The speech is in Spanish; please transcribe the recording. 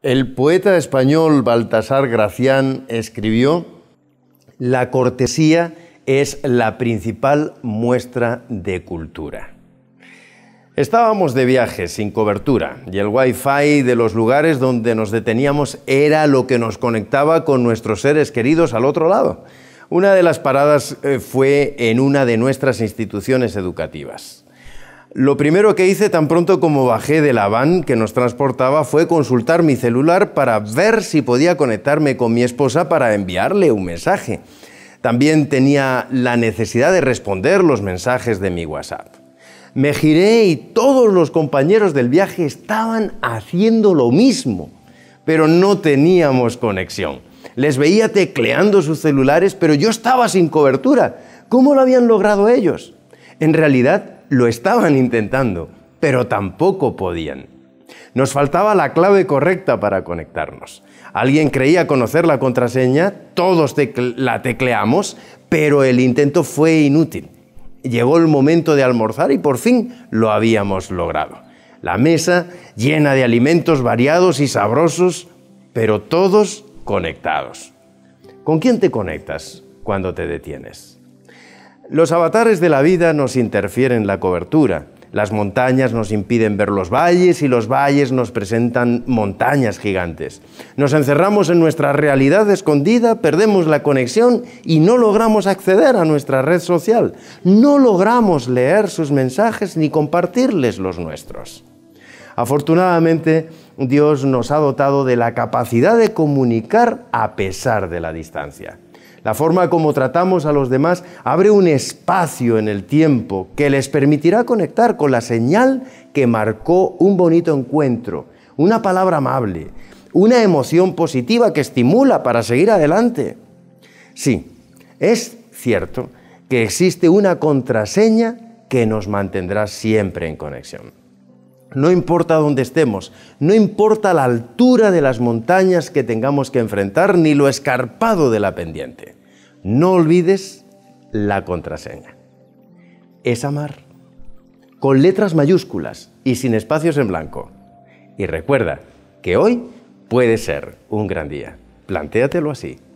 El poeta español Baltasar Gracián escribió: «La cortesía es la principal muestra de cultura». Estábamos de viaje sin cobertura y el wifi de los lugares donde nos deteníamos era lo que nos conectaba con nuestros seres queridos al otro lado. Una de las paradas fue en una de nuestras instituciones educativas. Lo primero que hice tan pronto como bajé de la van que nos transportaba fue consultar mi celular para ver si podía conectarme con mi esposa para enviarle un mensaje. También tenía la necesidad de responder los mensajes de mi WhatsApp. Me giré y todos los compañeros del viaje estaban haciendo lo mismo, pero no teníamos conexión. Les veía tecleando sus celulares, pero yo estaba sin cobertura. ¿Cómo lo habían logrado ellos? En realidad, lo estaban intentando, pero tampoco podían. Nos faltaba la clave correcta para conectarnos. Alguien creía conocer la contraseña, todos la tecleamos, pero el intento fue inútil. Llegó el momento de almorzar y por fin lo habíamos logrado. La mesa llena de alimentos variados y sabrosos, pero todos conectados. ¿Con quién te conectas cuando te detienes? Los avatares de la vida nos interfieren la cobertura. Las montañas nos impiden ver los valles y los valles nos presentan montañas gigantes. Nos encerramos en nuestra realidad escondida, perdemos la conexión y no logramos acceder a nuestra red social. No logramos leer sus mensajes ni compartirles los nuestros. Afortunadamente, Dios nos ha dotado de la capacidad de comunicar a pesar de la distancia. La forma como tratamos a los demás abre un espacio en el tiempo que les permitirá conectar con la señal que marcó un bonito encuentro, una palabra amable, una emoción positiva que estimula para seguir adelante. Sí, es cierto que existe una contraseña que nos mantendrá siempre en conexión. No importa dónde estemos, no importa la altura de las montañas que tengamos que enfrentar, ni lo escarpado de la pendiente. No olvides la contraseña. Es amar, con letras mayúsculas y sin espacios en blanco. Y recuerda que hoy puede ser un gran día. Plantéatelo así.